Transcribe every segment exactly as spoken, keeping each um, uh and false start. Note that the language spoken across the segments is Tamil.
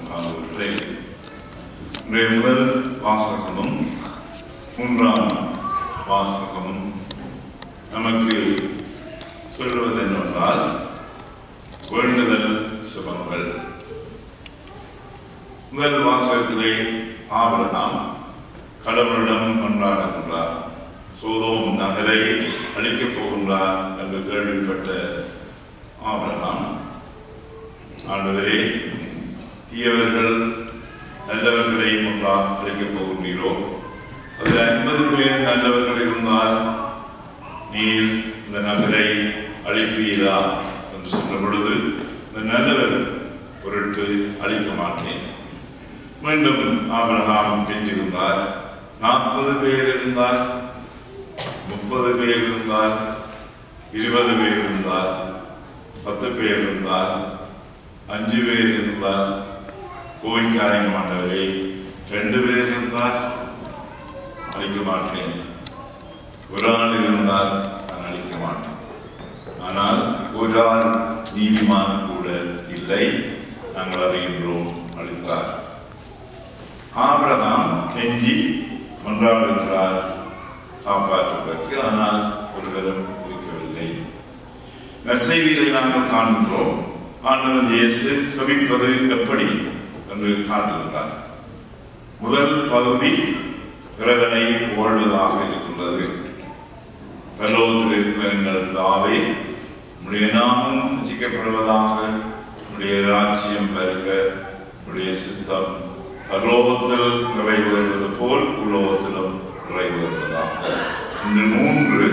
காண்கிறேன். இன்றைய முதல் வாசகமும் மூன்றாம் வாசகமும் நமக்கு சொல்வது என்னவென்றால் வேண்டுதல் சுபங்கள். முதல் வாசகத்திலே ஆபிரகாம் கடவுளிடம் கொண்டாடுகின்றார். சோதோம் நகரை அழிக்கப் போகின்றார் என்று கேள்விப்பட்ட ஆபிரகாம், ஆண்டவரே, தீயவர்கள் நல்லவர்களை ஒன்றாக அழிக்கப் போகின்றீரோ? அதில் ஐம்பது பேர் நல்லவர்கள் இருந்தால் நீர் இந்த நகரை அழிப்பீரா என்று சொன்ன பொழுது, இந்த நல்லவர் பொருட்டு அழிக்க மாட்டேன். மீண்டும் ஆபிரகாம் கெஞ்சுகின்றார். நாற்பது பேர் இருந்தால், முப்பது பேர் இருந்தால், இருபது பேர் இருந்தால், பத்து பேர் இருந்தால், அஞ்சு பேர் இருந்தால் கோயிக்காரின் ஆண்டவரே, ரெண்டு பேர் இருந்தால் அழிக்க மாட்டேன். ஒரு ஆள் இருந்தால் நான் அழிக்க மாட்டேன். ஆனால் ஒரு ஆள் நீதிமான் கூட இல்லை, நாங்கள் அறிகின்றோம், அழித்தார். ஆபிரகாம் கெஞ்சி மன்றாடுகிறார் காப்பாற்றுவதற்கு, ஆனால் ஒரு தரம் இருக்கவில்லை. நற்செய்திகளை நாங்கள் காண்கின்றோம். ஆண்டவர் இயேசு செபிப்பது எப்படி என்று காட்டுகின்றார். முதல் பகுதி இறைவனை புகழ்வதாக இருக்கின்றது. பரலோகத்தில் இருக்கிற எங்கள் தாவே, உம்முடைய நாமம் ரட்சிக்கப்படுவதாக, உம்முடைய ராஜ்யம் வருக, உம்முடைய சித்தம் பரலோகத்தில் நிறைவேறுவது போல் உலோகத்திலும் நிறைவேறுவதாக. இந்த மூன்று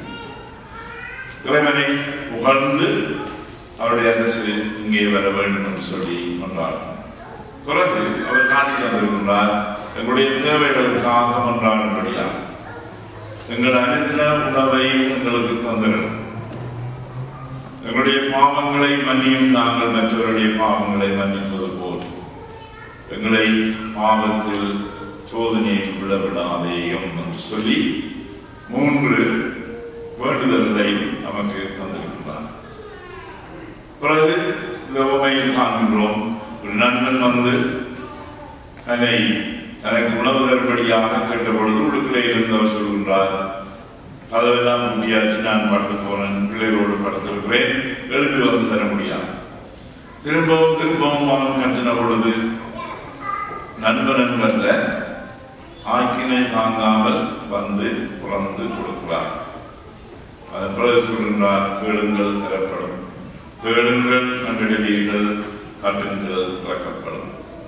இறைவனை புகழ்ந்து அவருடைய அரசு இங்கே வர வேண்டும் என்று சொல்லி கொண்டாடும். பிறகு அவர் காட்டி தந்திருக்கின்றார், எங்களுடைய தேவைகளுக்காக கொண்டாடும்படியாக எங்கள் அனுதின உணவை எங்களுக்கு தந்திரும், எங்களுடைய பாவங்களை மன்னியும், நாங்கள் மற்றவருடைய பாவங்களை மன்னிப்பது போல் எங்களை பாவத்தில் சோதனையை விழவிடாதேயும் என்று சொல்லி மூன்று வேண்டுதல்களை நமக்கு தந்திருக்கின்றார். பிறகு இந்த உண்மையில் காண்கின்றோம், ஒரு நண்பன் வந்து தன்னை தனக்கு உணவு தரும்படியாக கேட்ட பொழுது உள்ளுக்குள்ளே இருந்தவர் சொல்கின்றார், கதவெல்லாம் முடியாச்சு, நான் படுத்து போனேன், பிள்ளைகளோடு படுத்திருக்கிறேன், எழுந்து வந்து தர முடியாது. திரும்பவும் திரும்பவும் அவன் கட்டின பொழுது நண்பன் என்பல்ல, ஆக்கினை தாங்காமல் வந்து துறந்து கொடுக்கிறார். அதன் பிறகு சொல்கின்றார், கேளுங்கள் தரப்படும், தேடுங்கள் கண்டறிவீர்கள், தட்டுங்கள் திறக்கப்படும்.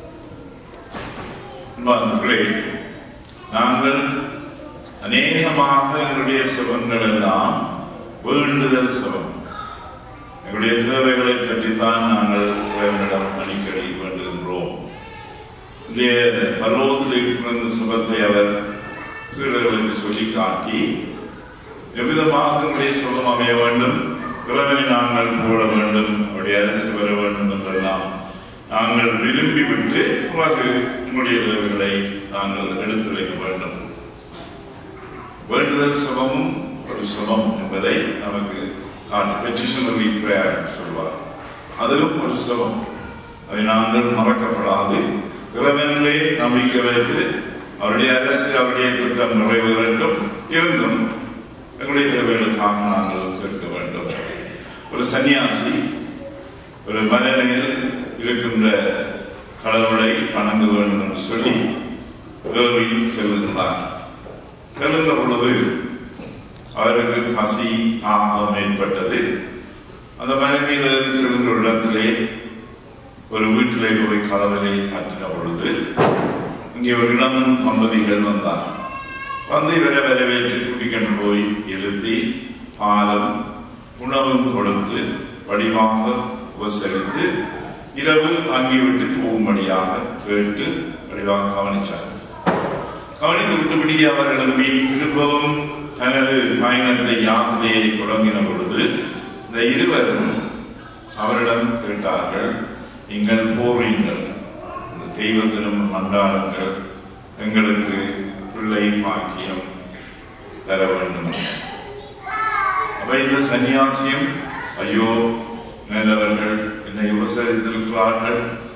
நாங்கள் அநேகமாக எங்களுடைய சிவங்கள் எல்லாம் வேண்டுதல் சிவம். எங்களுடைய தேவைகளை பற்றித்தான் நாங்கள் இறைவனிடம் அடிக்கடி வேண்டுகின்றோம். பரலோகத்தில் இருக்கிற சிவத்தை அவர் சீடர்களுக்கு சொல்லி காட்டி, எவ்விதமாக எங்களுடைய சிவம் அமைய வேண்டும், இறைவனை நாங்கள் புகழ வேண்டும், அவருடைய அரசு பெற வேண்டும் என்றெல்லாம் நாங்கள் விரும்பிவிட்டு பிறகு உங்களுடைய தேவைகளை நாங்கள் எடுத்துரைக்க வேண்டும். வேண்டுதல் சிவமும் ஒரு சிவம் என்பதை நமக்கு காட்டி பெட்டிஷனரி பிரேயர் சொல்வார். அதுவும் ஒரு சிவம். அதை நாங்கள் மறக்கப்படாது இறைவனிலே நம்பிக்கை வைத்து அவருடைய அரசு அவருடைய திட்டம் நிறைவேறட்டும், இருந்தும் எங்களுடைய தேவைகளுக்காக நாங்கள் கேட்க வேண்டும். ஒரு சன்னியாசி ஒரு மலையில் இருக்கின்ற கடவுளை வணங்க வேண்டும் என்று சொல்லி ஏறி செல்லுகின்றார். செல்லுகின்ற பொழுது அவருக்கு பசி தாகம் ஏற்பட்டது. அந்த மலையில் ஏறி செல்கின்ற இடத்திலே ஒரு வீட்டிலே போய் கதவிலே கட்டின பொழுது இங்கே ஒரு இளம் தம்பதிகள் வந்தார். வந்து இவரை வரவேற்று குடிக்கொண்டு போய் எழுத்தி பாலும் உணவும் கொடுத்து வடிவாக உபசரித்து இரவு தங்கிவிட்டு போகும்படியாக கேட்டு வடிவாக கவனித்தார். கவனித்து விட்டுபடியே அவர் எழுப்பி திரும்பவும் தனது பயணத்தை யாத்திரையை தொடங்கின பொழுது இந்த இருவரும் அவரிடம் கேட்டார்கள், நீங்கள் போறீங்கள், இந்த தெய்வத்திலும் மன்றாடுங்கள், எங்களுக்கு பிள்ளை பாக்கியம் தர வேண்டும். அப்ப இந்த சன்னியாசியம், ஐயோ நல்லவர்கள் என்னை உபசரித்திருக்கிறார்கள்,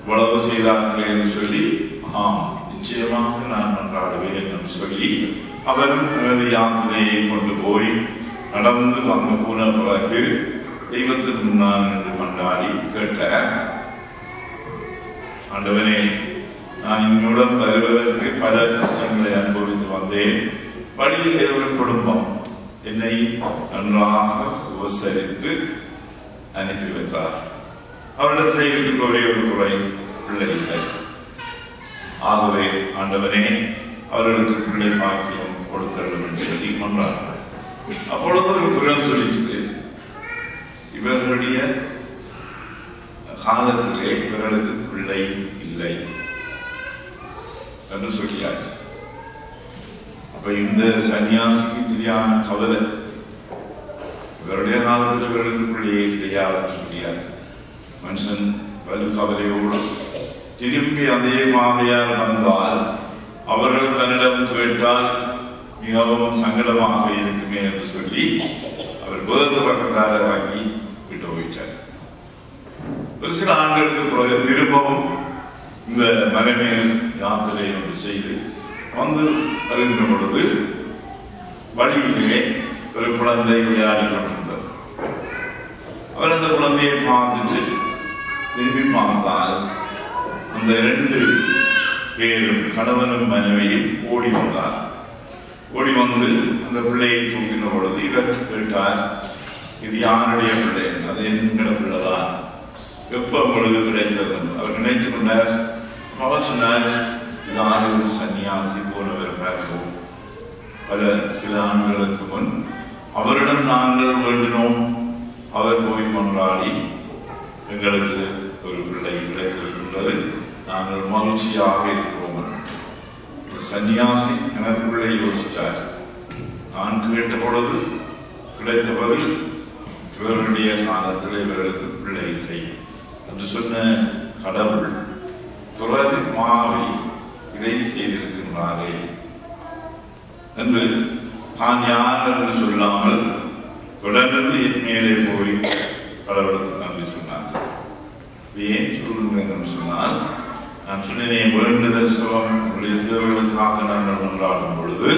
இவ்வளவு செய்தார்களே என்று சொல்லி ஆம் நிச்சயமாக நான் மன்றாடுவேன் என்று சொல்லி அவரும் தனது யாத்திரையை கொண்டு போய் நடந்து வந்து போன பிறகு தெய்வத்தின் முன்னால் என்று மன்றாடி கேட்ட, ஆண்டவனே, நான் என்னுடன் வருவதற்கு பல கஷ்டங்களை அனுபவித்து வந்தேன். வழியில் ஒரு குடும்பம் என்னை நன்றாக உபசரித்து அனுப்பி வைத்தார். அவரிடத்தில் இருக்கின்ற ஒரே ஒரு குறை, பிள்ளை இல்லை. ஆகவே ஆண்டவனே, அவர்களுக்கு பிள்ளை பாக்கியம் கொடுத்தரும் என்று சொல்லி கொண்டார். அப்பொழுது ஒரு குரல் சொல்லிச்சு, இவர்களுடைய காலத்திலே இவர்களுக்கு பிள்ளை இல்லை என்று சொல்லியாச்சு. அப்ப இந்த சன்னியாசிக்கு சரியான கவலை, இவருடைய காலத்தில் இவர்களுக்கு பிள்ளையே கிடையாது சொல்லியாச்சு. மனுஷன் வலு கவலையோடு திரும்பி அதே பாதையால் வந்தால் அவர்கள் தன்னிடம் கேட்டால் மிகவும் சங்கடமாக இருக்குமே என்று சொல்லி அவர் வேறு பக்கத்தார வாங்கி விட்டு போயிட்டார். ஒரு சில ஆண்டுகளுக்கு பிறகு திரும்பவும் இந்த மலைமேல் யாத்திரை ஒன்று செய்து வந்து வருகின்ற பொழுது வழியிலே ஒரு குழந்தை விளையாடி கொண்டிருந்தார். அவர் அந்த குழந்தையை பார்த்துட்டு திரும்பி பார்த்தால் அந்த இரண்டு பேரும் கணவனும் மனைவியும் ஓடி வந்தார். ஓடி வந்து அந்த பிள்ளையை தூக்கின பொழுது இவர் கேட்டார், இது யாருடைய பிள்ளை? அது என்கிற பிள்ளைதான், எப்ப பொழுது கிடைத்தது? அவர் நினைத்து கொண்டார். அவர் சொன்னார், யாரு ஒரு சன்னியாசி போனவர் பார்ப்போம். பல சில ஆண்டுகளுக்கு முன் அவரிடம் நாங்கள் வேண்டினோம். அவர் போய் மன்றாடி எங்களுக்கு ஒரு பிள்ளை கிடைத்திருக்கின்றது, நாங்கள் மகிழ்ச்சியாக இருக்கிறோம். சன்னியாசி எனக்குள்ளே யோசித்தார். நான் கேட்ட பொழுது கிடைத்த பதில், இவருடைய காலத்தில் இவர்களுக்கு பிள்ளை இல்லை என்று சொன்ன கடவுள் பிறகு மாறி இதை செய்திருக்கின்றாரே என்று தான் யார் என்று சொல்லாமல் தொடர்ந்து என் மேலே போய் கடவுளுக்கு நன்றி சொன்னார். ஏன் சொல்கின்றேன் என்று சொன்னால், நான் சொன்னேன், வேண்டுதல் சுகம் உடைய தேவைகளுக்காக நாங்கள் கொண்டாடும் பொழுது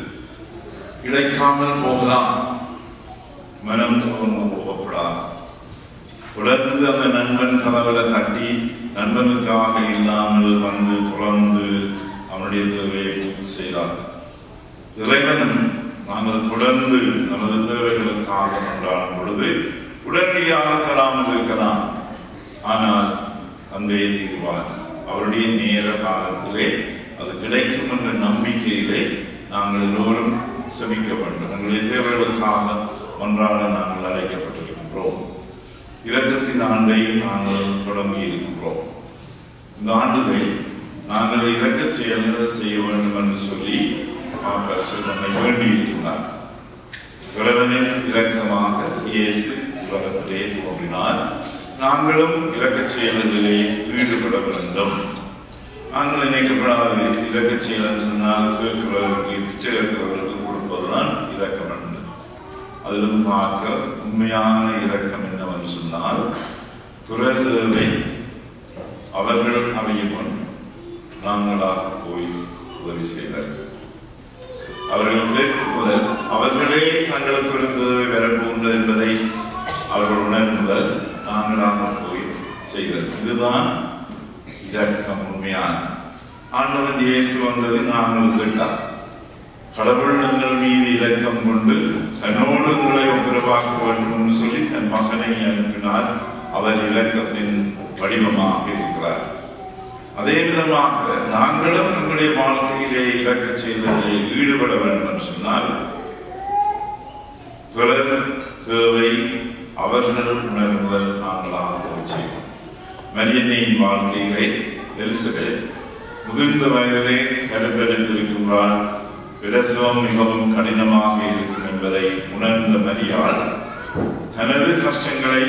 கிடைக்காமல் போகலாம், மனம் சுகந்து போகப்படாது. தொடர்ந்து அந்த நண்பன் கதவுல தட்டி நண்பனுக்காக இல்லாமல் வந்து தொடர்ந்து அவனுடைய தேவையை பூர்த்தி செய்தார். இறைவனும் நாங்கள் தொடர்ந்து நமது தேவைகளுக்காக கொண்டாடும் பொழுது உடனடியாக தராமல் இருக்கலாம், ஆனால் தந்தையை தீர்வார். அவருடைய நேர காலத்திலே அது கிடைக்கும் என்ற நம்பிக்கையிலே நாங்கள் எல்லோரும் செபிக்க வேண்டும். எங்களுடைய தேவைகளுக்காக ஒன்றாக நாங்கள் அழைக்கப்பட்டிருக்கின்றோம். இரக்கத்தின் ஆண்டை நாங்கள் தொடங்கி இருக்கின்றோம். இந்த ஆண்டுகளை நாங்கள் இரக்க செயல்கள் செய்ய வேண்டும் என்று சொல்லி நம்மை வேண்டி இருக்கின்றார். இறைவனின் இரக்கமாக இயேசு உலகத்திலே தோன்றினார். நாங்களும் இரக்க செயல்களிலே ஈடுபட வேண்டும். நாங்கள் நினைக்கப்படாது இரக்க செயல் சொன்னால் கேட்கிறவர்களுக்கு பிச்சை கேட்கிறவர்களுக்கு கொடுப்பதுதான் இரக்கம் என்று. அதிலிருந்து பார்க்க உண்மையான இரக்கம் என்னவென்று சொன்னால், பிறரை அவர்கள் அமையும் முன் நாங்களாக போய் உதவி செய்தார்கள். அவர்கள் கேட்கும் முதல் அவர்களே தங்களுக்கு ஒரு தேவை வரப்போகின்றது என்பதை அவர்கள் உணர்ந்தல் நாங்களாக போய் செய்தல். இதுதான் இரக்கம் உண்மையான. ஆண்டவன் இயேசு வந்தது நாங்கள் கேட்டார். கடவுள் எங்கள் மீது இரக்கம் கொண்டு தன்னோடு உங்களை ஒப்புரவாக்க வேண்டும் என்று சொல்லி தன் மகனை அனுப்பினார். அவர் இரக்கத்தின் வடிவமாக இருக்கிறார். அதே விதமாக நாங்களும் எங்களுடைய வாழ்க்கையிலே இரக்க செயல்களில் ஈடுபட வேண்டும் என்று சொன்னால், பிறர் தேவை அவர்கள் உணர்வுகள் நாங்களாக போய் செய்வோம். மரியன்னையின் வாழ்க்கையிலே எலிசபெத் முதிர்ந்த வயதிலே கருத்தடைந்திருக்கின்றார். பிரசவம் மிகவும் கடினமாக இருக்கும் என்பதை உணர்ந்த மரியாள் தனது கஷ்டங்களை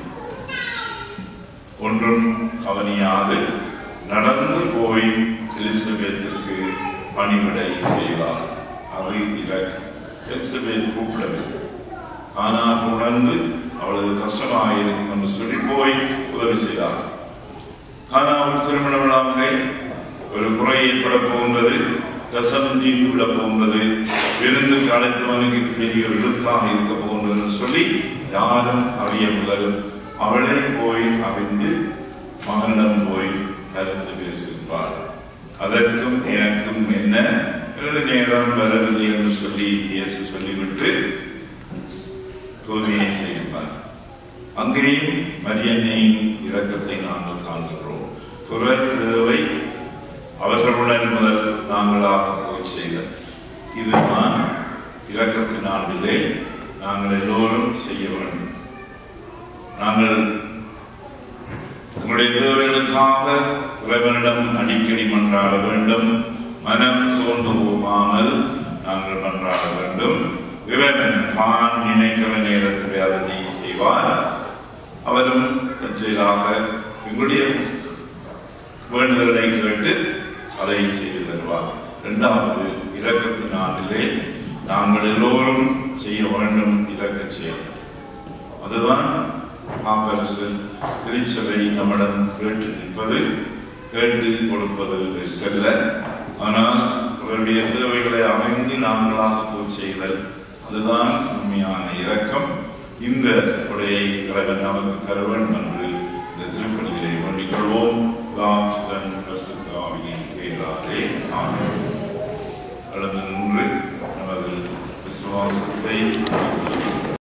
ஒன்றும் கவனியாது நடந்து போய் எலிசபெத்திற்கு பணிவிடை செய்வார். அது இரக்கம். எலிசபெத் கூப்பிடவில்லை, தானாக உணர்ந்து அவளது கஷ்டமாக இருக்கும் என்று சொல்லி போய் உதவி செய்தார். கானாவில் திருமண விழாவிலே ஒரு குறை ஏற்பட போகின்றது, கசம் தீர்ந்துவிட போகின்றது, விருந்துக்கு அழைத்தவனுக்கு இது பெரிய ஒரு இழுக்காக இருக்க போகின்றது சொல்லி யாரும் அறியவில்லை. அவளை போய் அறிந்து மகனிடம் போய் அறிந்து பேசுகிறாள். அதற்கும் எனக்கும் என்ன நேரம் வரவில்லை என்று சொல்லி இயேசு சொல்லிவிட்டு தூய்மையை செய்கிறார். அங்கேயும் மரியன்னையின் இரக்கத்தை நாங்கள் காண்கிறோம். துறவை அவர்களுடன் முதல் நாங்களாக போய் செய்தோம். இதுதான் இரக்கத்தினாலே நாங்கள் எல்லோரும் செய்ய வேண்டும். நாங்கள் உங்களுடைய தேவைகளுக்காக இறைவனிடம் அடிக்கடி மன்றாட வேண்டும். மனம் சோர்ந்து போகாமல் நாங்கள் மன்றாட வேண்டும். இறைவன் தான் நினைக்கிற நேரத்தில் அதனை செய்வார். அவரும் தற்செயலாக எங்களுடைய வேண்டுதலை கேட்டு அதை செய்து தருவார். இரண்டாவது, இரக்கத்தினாலே நாங்கள் எல்லோரும் செய்ய வேண்டும் இரக்க செயல். அதுதான் பாப்பரசு திருச்சபை நம்மிடம் கேட்டு நிற்பது, கேட்டு கொடுப்பது செல்ல. ஆனால் அவருடைய தேவைகளை அமைந்து நாங்களாக போய் செய்தல், அதுதான் உண்மையான இரக்கம். இந்த உடையை இறைவன் நமக்கு தர வேண்டும் என்று இந்த திருப்பணிகளை வேண்டிக் கொள்வோம். நமது விசுவாசத்தை